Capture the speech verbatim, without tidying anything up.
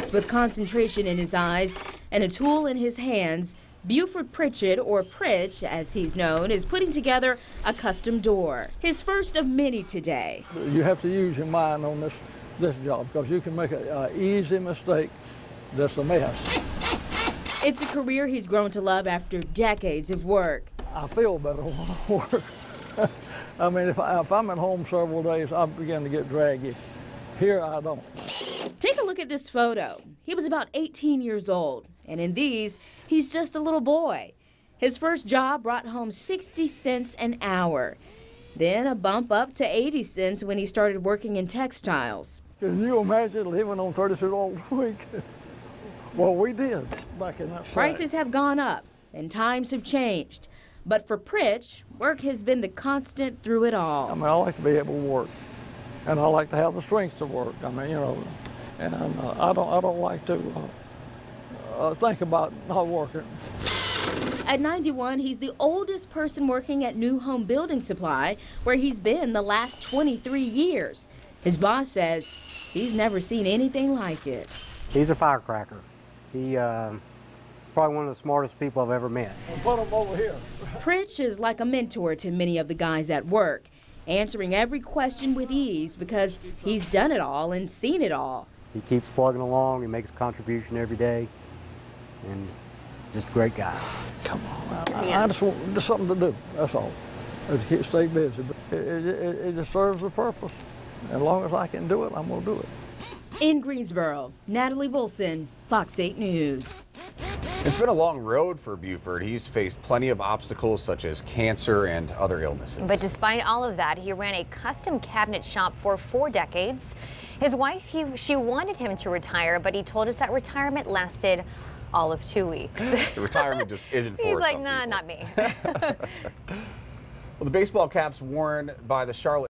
focus with concentration in his eyes and a tool in his hands, Buford Pritchett, or Pritch as he's known, is putting together a custom door. His first of many today. You have to use your mind on this, this job because you can make an easy mistake that's a mess. It's a career he's grown to love after decades of work. I feel better when I work. I mean, if, I, if I'm at home several days, I begin to get draggy. Here, I don't. Take a look at this photo. He was about eighteen years old, and in these, he's just a little boy. His first job brought home sixty cents an hour, then a bump up to eighty cents when he started working in textiles. Can you imagine living on thirty-two dollars a week? Well, we did back in that Prices have gone up, and times have changed. But for Pritch, work has been the constant through it all. I mean, I like to be able to work, and I like to have the strength to work. I mean, you know, and uh, I don't, I don't like to uh, uh, think about not working. At ninety-one, he's the oldest person working at New Home Building Supply, where he's been the last twenty-three years. His boss says he's never seen anything like it. He's a firecracker. He uh, probably one of the smartest people I've ever met. Put him over here. Pritch is like a mentor to many of the guys at work, answering every question with ease because he's done it all and seen it all. He keeps plugging along. He makes a contribution every day, and just a great guy. Come on, I, I just want just something to do. That's all. To keep stay busy, but it, it, it just serves a purpose. As long as I can do it, I'm gonna do it. In Greensboro, Natalie Wilson, Fox eight News. It's been a long road for Buford. He's faced plenty of obstacles such as cancer and other illnesses. But despite all of that, he ran a custom cabinet shop for four decades. His wife, he, she wanted him to retire, but he told us that retirement lasted all of two weeks. The retirement just isn't for He's like, some nah, people. not me. Well, the baseball caps worn by the Charlotte